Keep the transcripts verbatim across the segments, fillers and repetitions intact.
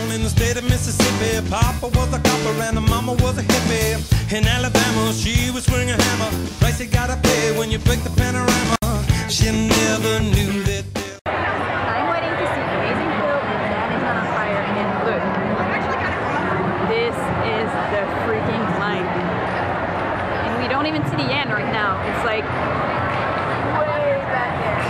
down in the state of Mississippi. Papa was a copper and the mama was a hippie. In Alabama, she was swinging a hammer. Price you gotta pay when you break the panorama. She never knew that. I'm waiting to see Amazingphil and Danisnotonfire in blue. This is the freaking line. And we don't even see the end right now. It's like way back there.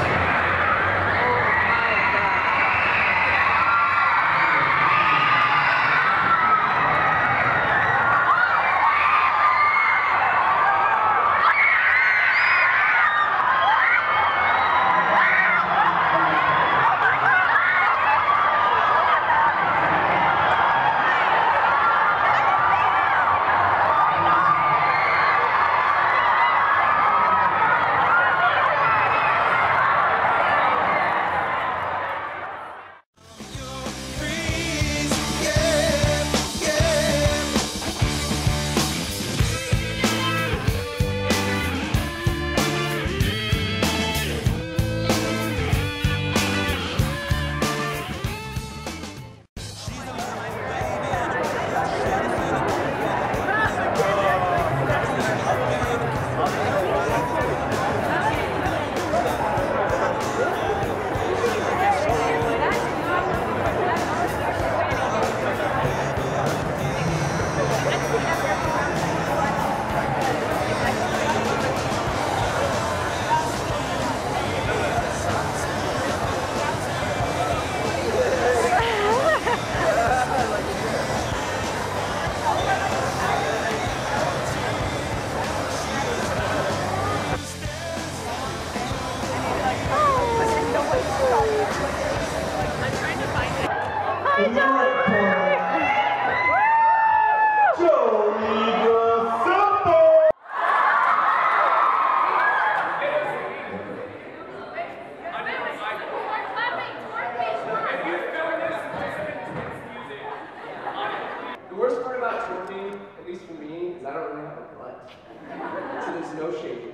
So there's no shaking.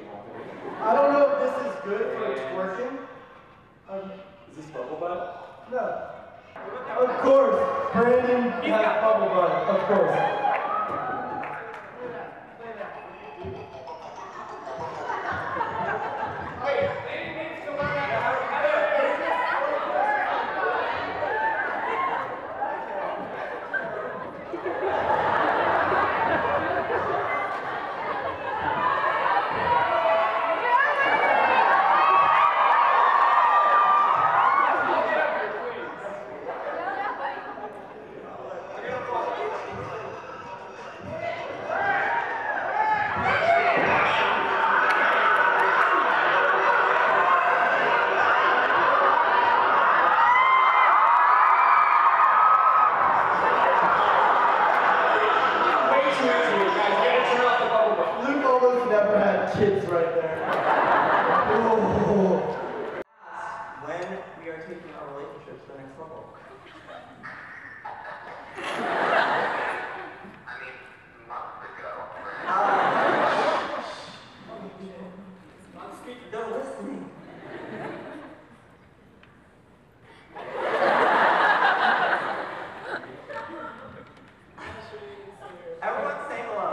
I don't know if this is good for twerking. Um, is this bubble butt? No. Of course, Brandon has bubble butt. Of course. Kids right there. Oh. When we are taking our relationship to the next level. I mean, months ago. Uh, on speaker, they're listening. Everyone say hello.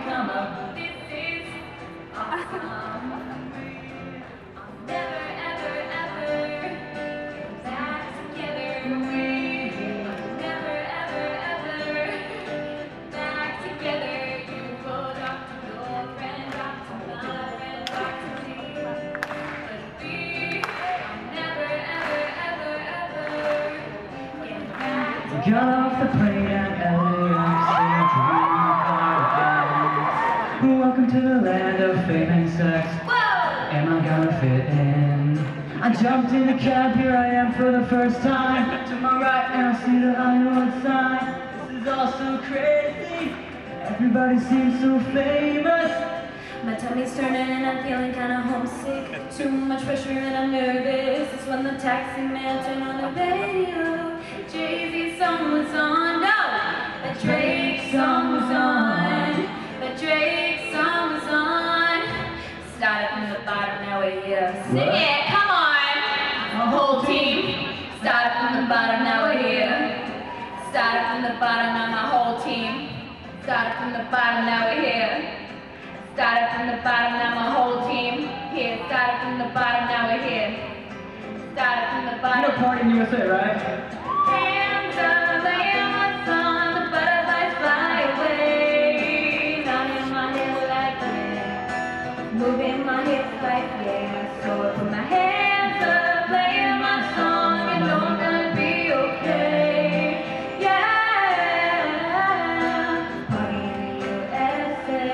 come up. This is awesome. Never, ever, ever get back together. We never, ever, ever back together. You go talk to your friend, talk to my friend, talk to me. But we never, ever, ever, ever get back together. Got off the plane at L A X and dreaming about again. Welcome to the land of fame and sex. Am I gonna fit in? I jumped in a cab, here I am for the first time. To my right and I see the Hollywood sign. This is all so crazy. Everybody seems so famous. My tummy's turning and I'm feeling kinda homesick. Too much pressure and I'm nervous. It's when the taxi man turned on the radio. Jay-Z's song was on. No! The Drake song was on. The Drake song was on. Started from the bottom, now we're here. Sing it, come on! A whole team. Started from the bottom, now we're here. Started from the bottom, now my whole team. Started from the bottom, now we're here. Started from the bottom, now my whole team. Here, started from the bottom, now we're here. Started from the bottom. You know Party in U S A, right? Hands up, laying my song, the butterflies fly away. Nodding my head like that, moving my hips like yeah. So I put my hands up, playing my song, and know I'm gonna be okay. Yeah, party in the U S A.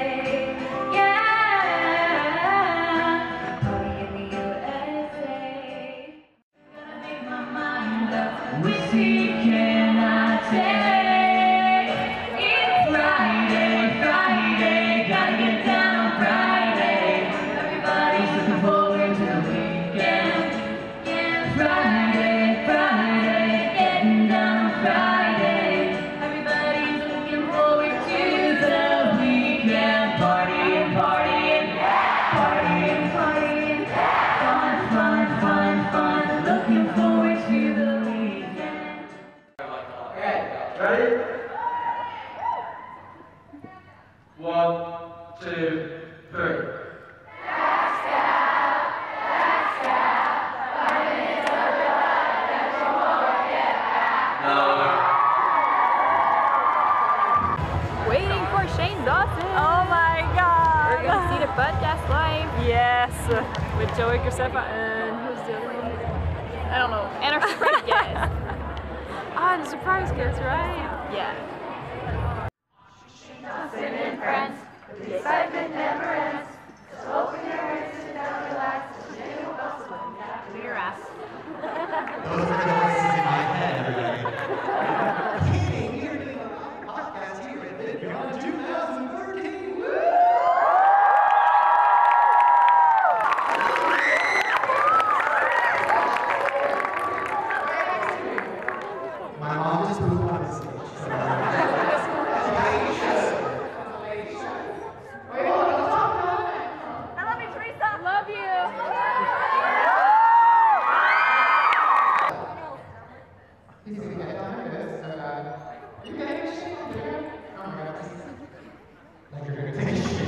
Yeah, party in the U S A. Gotta make my mind up. Whiskey can I take? It's Friday, Friday, gotta get down on Friday. Everybody's looking forward to the weekend. Yeah, Friday, Friday, getting down on Friday. Everybody's looking forward to the weekend. Partying, partying, partying, partying. Fun, fun, fun, fun. Looking forward to the weekend. Ready? One, two, three. Waiting for Shane Dawson. Oh my god. We're gonna see the podcast live. Yes. With Joey Graceffa and who's the other one? I don't know. And our surprise guest. Ah, the surprise guest, right? Yeah. Dawson and friends, the excitement never ends. So open your ears, sit down, relax, and Jimmy will bust one after your ass. Those are the voices in my head, everybody. Hey, we are doing a podcast here at Vidcon twenty thirteen. Woo! My mom just moved on the stage. So I love you, Teresa. I love you. He's gonna get like this. So, uh, you getting a shit? Oh my god. Like you're gonna take a shit.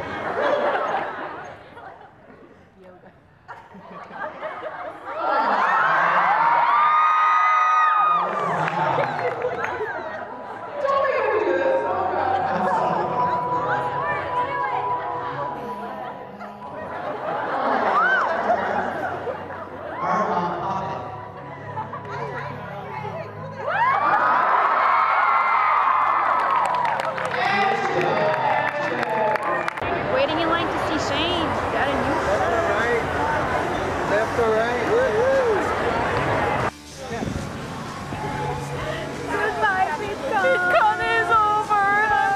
Waiting in line to see Shane. Got a new Left or right? Goodbye, Vidcon. Vidcon is over. I'm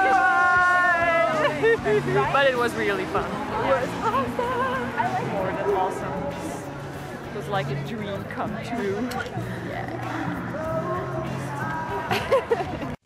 gonna cry. But it was really fun. It was awesome. I like more than awesome. It was like a dream come true. Yeah.